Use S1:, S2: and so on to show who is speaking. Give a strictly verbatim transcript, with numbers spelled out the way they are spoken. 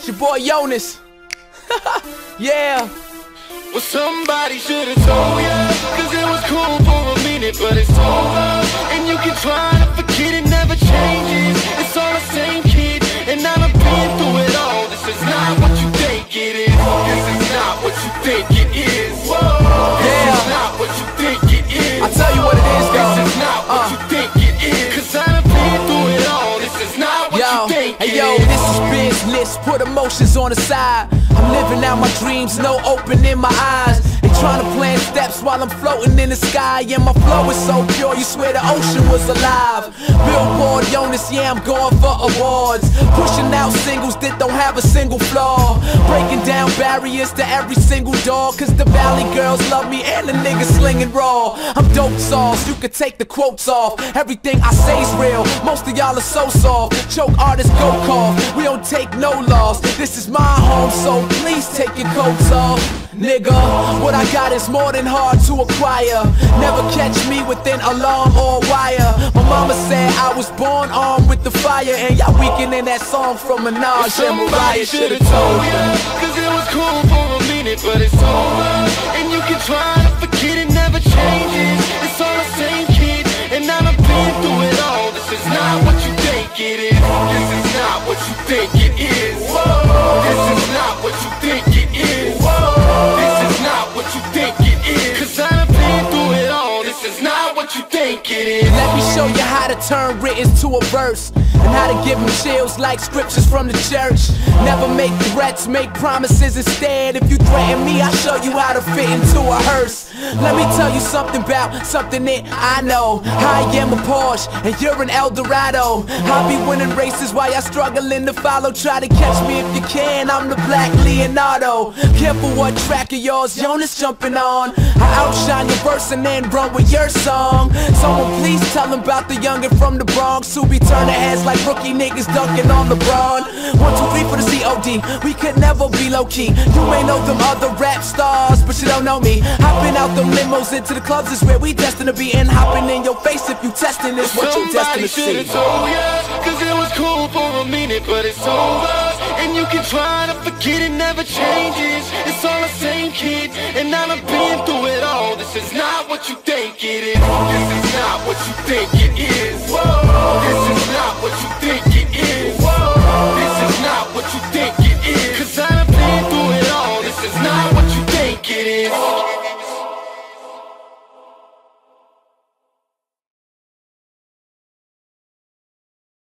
S1: It's your boy Jonas. Yeah.
S2: Well, somebody should've told ya, cause it was cool for a minute, but it's over. And you can try to forget, it never changes. It's all the same kid, and now I've been through it all. This is not what you think it is. This is not what you think it is. Whoa. This
S1: Yeah.
S2: is not what you think it is.
S1: I'll tell you what it is, though.
S2: This is not what
S1: Uh.
S2: you think it is. Cause I've been through it all. This is not what
S1: Yo,
S2: you think
S1: hey
S2: it
S1: yo,
S2: is.
S1: this is business, put emotions on the side. I'm living out my dreams, no opening my eyes. They trying to plan steps while I'm floating in the sky. And my flow is so pure, you swear the ocean was alive. Billboard, Jonas, yeah, I'm going for awards. Pushing out singles that don't have a single flaw. Breaking down barriers to every single door. Cause the valley girls love me and the niggas slinging raw. I'm dope sauce, you can take the quotes off. Everything I say's real, most of y'all are so soft. Choke artists go cough, we don't take no loss. This is my home, so please take your coats off. Nigga, what I got is more than hard to acquire. Never catch me within alarm or wire. My mama said I was born armed with the fire. And y'all weakening that song from Minaj and Mariah. Should've told ya,
S2: cause it was cool for a minute, but it's over. And you can try to forget, it never changes. It's all the same kid, and now I've been through it all. This is not what you think it is. This is not what you think it is. This is not what you think it is. This is not what you think it is. Cause I've been through it all. This is not what you think it is.
S1: Let me show you how to turn written to a verse, and how to give them chills like scriptures from the church. Never make threats, make promises instead. If you threaten me, I'll show you how to fit into a hearse. Let me tell you something about something that I know. I am a Porsche and you're an Eldorado. I'll be winning races while y'all struggling to follow. Try to catch me if you can, I'm the Black Leonardo. Careful what track of yours Jonas jumping on. I outshine your verse and then run with your song. Someone please tell them about the youngin' from the Bronx who be turning heads like rookie niggas dunking on LeBron. One, two, three for the C O D. We could never be low-key. You may know them other rap stars, but you don't know me. Hopping out them limos into the clubs is where we destined to be. And hopping in your face if you testing is what you destined to see.
S2: Somebody should've told ya, cause it was cool for a minute, but it's over. And you can try to forget, it never changes. It's all the same kid, and now I've been through it all. This is not what you think it is. This is not what you think it is. This is not what you think it is.